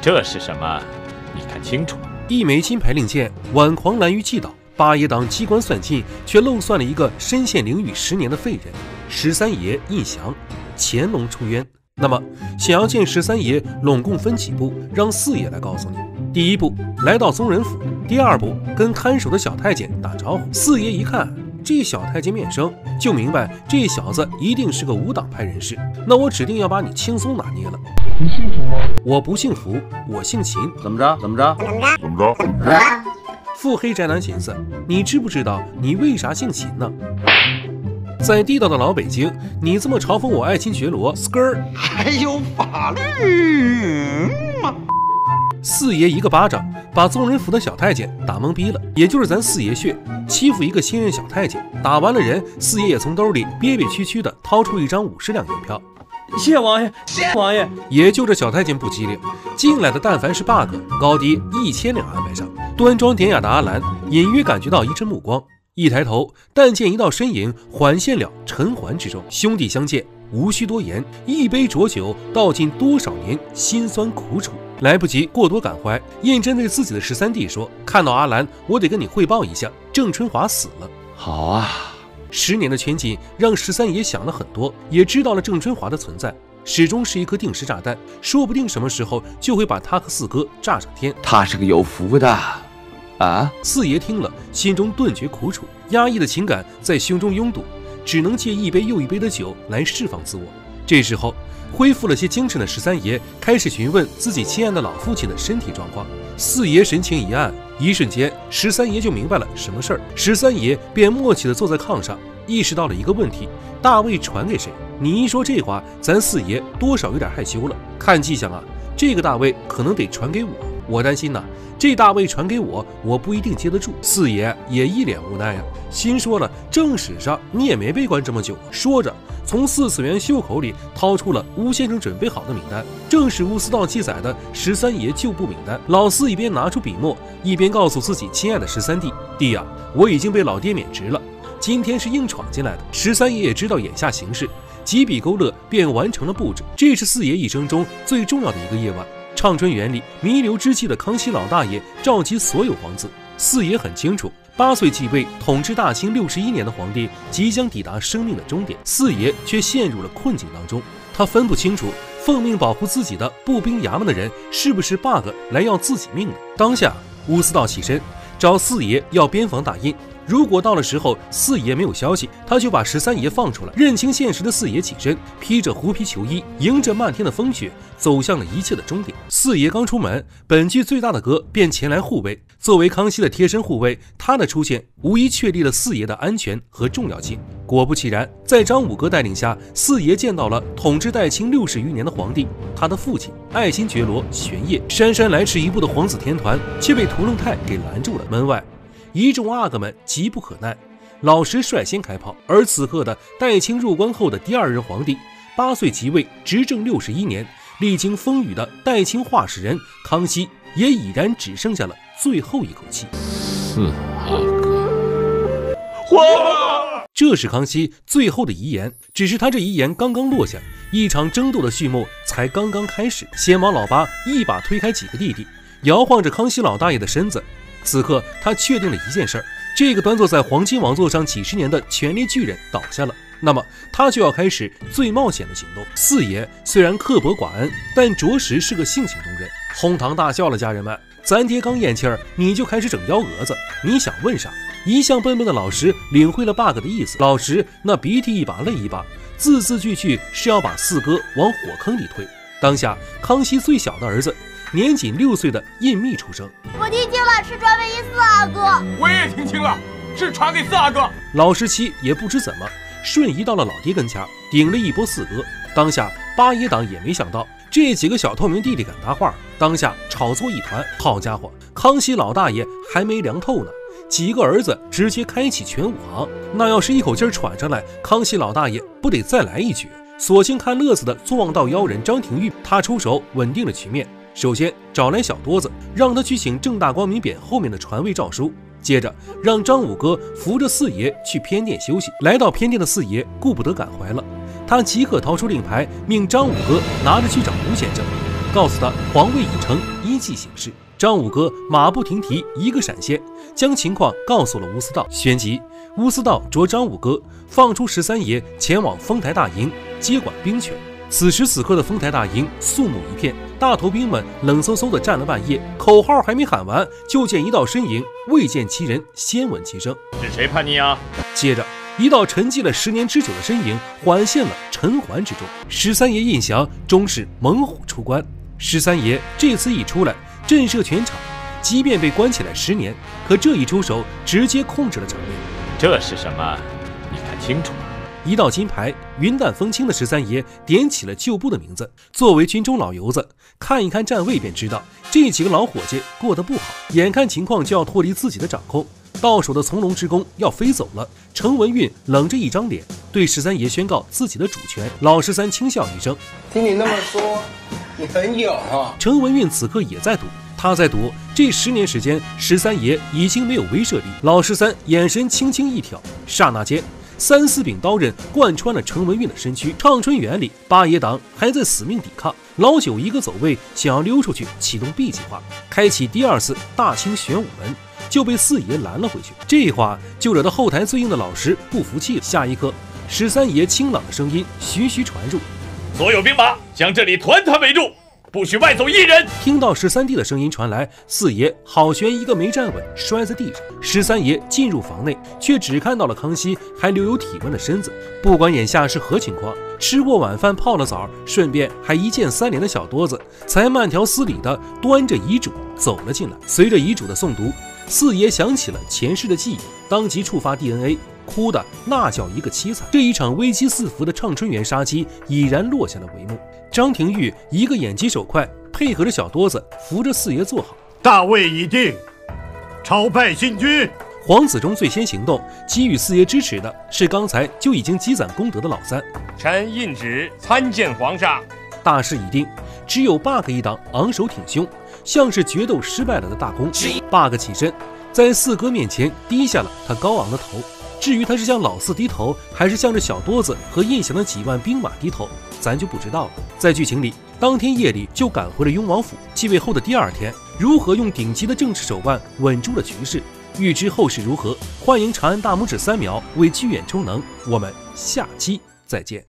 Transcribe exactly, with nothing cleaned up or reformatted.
这是什么？你看清楚。 一枚金牌令箭，挽狂澜于既倒。八爷党机关算尽，却漏算了一个身陷囹圄十年的废人。十三爷胤祥，乾隆出渊。那么，想要见十三爷，拢共分几步？让四爷来告诉你。第一步，来到宗人府；第二步，跟看守的小太监打招呼。四爷一看这小太监面生，就明白这小子一定是个无党派人士。那我指定要把你轻松拿捏了。 你姓什么？ 我不姓福，我姓秦。 怎么着？怎么着？怎么着？怎么着？ 腹黑宅男寻思，你知不知道你为啥姓秦呢？在地道的老北京，你这么嘲讽我爱新觉罗 skr 还有法律吗？ 四爷一个巴掌把宗人府的小太监打懵逼了，也就是咱四爷血欺负一个新任小太监，打完了人，四爷也从兜里憋憋屈屈的掏出一张五十两银票。 谢王爷，谢王爷。 也就这小太监不机灵，进来的但凡是 bug， 高低一千两安排上。端庄典雅的阿兰隐约感觉到一阵目光，一抬头，但见一道身影缓现了尘寰之中。兄弟相见，无需多言，一杯浊酒道尽多少年辛酸苦楚。来不及过多感怀，胤禛对自己的十三弟说：“看到阿兰，我得跟你汇报一下，郑春华死了。” 好啊。 十年的圈禁让十三爷想了很多，也知道了郑春华的存在，始终是一颗定时炸弹，说不定什么时候就会把他和四哥炸上天。 他是个有福的啊！ 四爷听了，心中顿觉苦楚，压抑的情感在胸中拥堵，只能借一杯又一杯的酒来释放自我。这时候，恢复了些精神的十三爷开始询问自己亲爱的老父亲的身体状况。四爷神情一暗，一瞬间，十三爷就明白了什么事儿。十三爷便默契地坐在炕上，意识到了一个问题：大位传给谁？你一说这话，咱四爷多少有点害羞了。看迹象啊，这个大位可能得传给我。我担心呐、啊，这大位传给我，我不一定接得住。四爷也一脸无奈呀、啊，心说了，正史上你也没被关这么久。说着，从四次元袖口里掏出了吴先生准备好的名单，正是吴思道记载的十三爷旧部名单。老四一边拿出笔墨，一边告诉自己亲爱的十三弟：“弟呀、啊，我已经被老爹免职了，今天是硬闯进来的。”十三爷也知道眼下形势，几笔勾勒便完成了布置。这是四爷一生中最重要的一个夜晚。畅春园里弥留之际的康熙老大爷召集所有皇子，四爷很清楚，八岁继位统治大清六十一年的皇帝即将抵达生命的终点，四爷却陷入了困境当中。他分不清楚奉命保护自己的步兵衙门的人是不是 bug 来要自己命的。当下乌思道起身找四爷要边防大印，如果到了时候四爷没有消息，他就把十三爷放出来。认清现实的四爷起身，披着狐皮裘衣，迎着漫天的风雪，走向了一切的终点。四爷刚出门，本剧最大的哥便前来护卫。作为康熙的贴身护卫，他的出现无疑确立了四爷的安全和重要性。果不其然，在张五哥带领下，四爷见到了统治代清六十余年的皇帝，他的父亲爱新觉罗玄烨。姗姗来迟一步的皇子天团却被屠龙泰给拦住了。门外一众阿哥们急不可耐，老石率先开炮。而此刻的代清入关后的第二任皇帝，八岁即位，执政六十一年，历经风雨的代清话事人康熙，也已然只剩下了最后一口气。 四阿哥， 我。 这是康熙最后的遗言，只是他这遗言刚刚落下，一场争斗的序幕才刚刚开始。先王老八一把推开几个弟弟，摇晃着康熙老大爷的身子。此刻他确定了一件事儿，这个端坐在黄金王座上几十年的权力巨人倒下了，那么他就要开始最冒险的行动。四爷虽然刻薄寡恩，但着实是个性情中人。哄堂大笑了，家人们，咱爹刚咽气儿，你就开始整幺蛾子，你想问啥？一向笨笨的老石领会了 bug 的意思，老石那鼻涕一把泪一把，字字句句是要把四哥往火坑里推。当下康熙最小的儿子年仅六岁的胤密出生， 我听清了，是传给四阿哥。 我也听清了，是传给四阿哥。 老十七也不知怎么瞬移到了老爹跟前，顶了一波四哥。当下八爷党也没想到这几个小透明弟弟敢搭话，当下炒作一团。好家伙，康熙老大爷还没凉透呢，几个儿子直接开启全武行，那要是一口气喘上来，康熙老大爷不得再来一局？索性看乐子的坐望道妖人张廷玉，他出手稳定了局面。首先找来小多子，让他去请正大光明匾后面的传位诏书，接着让张五哥扶着四爷去偏殿休息。来到偏殿的四爷顾不得感怀了，他即刻掏出令牌，命张五哥拿着去找吴先生。 告诉他皇位已成，依计行事。张武哥马不停蹄，一个闪现，将情况告诉了乌思道。旋即，乌思道着张武哥放出十三爷前往丰台大营接管兵权。此时此刻的丰台大营肃穆一片，大头兵们冷飕飕地站了半夜，口号还没喊完，就见一道身影，未见其人，先闻其声。 是谁叛逆啊？ 接着，一道沉寂了十年之久的身影缓现了尘寰之中。十三爷印翔终是猛虎出关。十三爷这次一出来，震慑全场，即便被关起来十年，可这一出手直接控制了场面。 这是什么？你看清楚。 一道金牌，云淡风轻的十三爷点起了旧部的名字。作为军中老油子，看一看站位便知道这几个老伙计过得不好，眼看情况就要脱离自己的掌控，到手的从龙之弓要飞走了。程文运冷着一张脸，对十三爷宣告自己的主权。老十三轻笑一声：“ 听你那么说，你很勇啊。” 程文运此刻也在赌，他在赌这十年时间，十三爷已经没有威慑力。老十三眼神轻轻一挑，刹那间，三四柄刀刃贯穿了程文运的身躯。畅春园里，八爷党还在死命抵抗。老九一个走位，想要溜出去，启动 B 计划，开启第二次大清玄武门，就被四爷拦了回去。这话就惹得后台最硬的老十不服气了。下一刻，十三爷清朗的声音徐徐传入：“ 所有兵马将这里团团围住，不许外走一人。” 听到十三弟的声音传来，四爷好悬一个没站稳，摔在地上。十三爷进入房内，却只看到了康熙还留有体温的身子。不管眼下是何情况，吃过晚饭，泡了澡，顺便还一键三连的小多子，才慢条斯理地端着遗嘱走了进来。随着遗嘱的诵读，四爷想起了前世的记忆，当即触发 D N A， 哭的那叫一个凄惨。这一场危机四伏的畅春园杀机已然落下了帷幕。张廷玉一个眼疾手快，配合着小多子扶着四爷坐好。 大位已定，朝拜新君。 黄子忠最先行动，给予四爷支持的是刚才就已经积攒功德的老三。 臣印旨参见皇上。 大势已定，只有 bug 一党昂首挺胸，像是决斗失败了的大公。bug 起身，在四哥面前低下了他高昂的头。至于他是向老四低头，还是向着小多子和印翔的几万兵马低头，咱就不知道了。在剧情里，当天夜里就赶回了雍王府。继位后的第二天，如何用顶级的政治手腕稳住了局势？欲知后事如何，欢迎长按大拇指三秒为剧眼充能。我们下期再见。